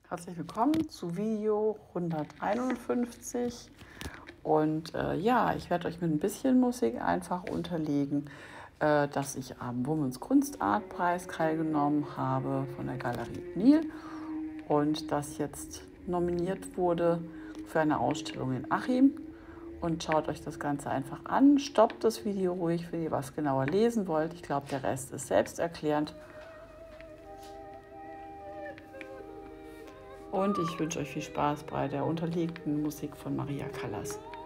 Herzlich willkommen zu Video 151 und ja, ich werde euch mit ein bisschen Musik einfach unterlegen, dass ich am Womens Kunstartpreis teilgenommen habe von der Galerie Nil und das jetzt nominiert wurde für eine Ausstellung in Achim. Und schaut euch das Ganze einfach an, stoppt das Video ruhig, wenn ihr was genauer lesen wollt. Ich glaube, der Rest ist selbsterklärend. Und ich wünsche euch viel Spaß bei der unterlegten Musik von Maria Callas.